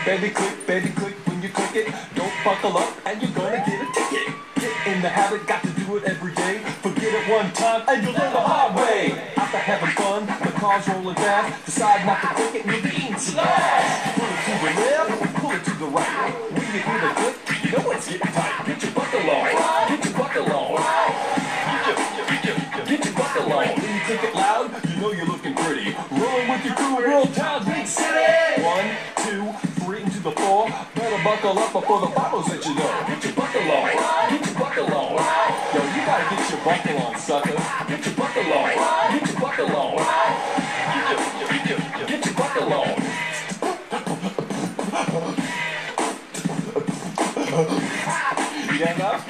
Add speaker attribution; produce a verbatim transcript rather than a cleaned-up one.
Speaker 1: Baby click, baby click, when you click it, don't buckle up and you're gonna get a ticket. Get in the habit, got to do it every day. Forget it one time and you'll learn the hard way. After having fun, the car's rolling fast. Decide not to click it and you're being slashed. Pull it to the left, pull it to the right. When you hear the click, you know it's getting tight. Get your buckle on, get your buckle on. Get your, get your, get your buckle on. When you click it loud, you know you're looking pretty. Rolling with your crew, real town, big city. One, two, three, into the four. Better buckle up before the bottles let you know. Get your buckle on, get your buckle on. Yo, you gotta get your buckle on, sucker. Get your buckle on, get your buckle on. Get your, get your, get your buckle on. You got enough?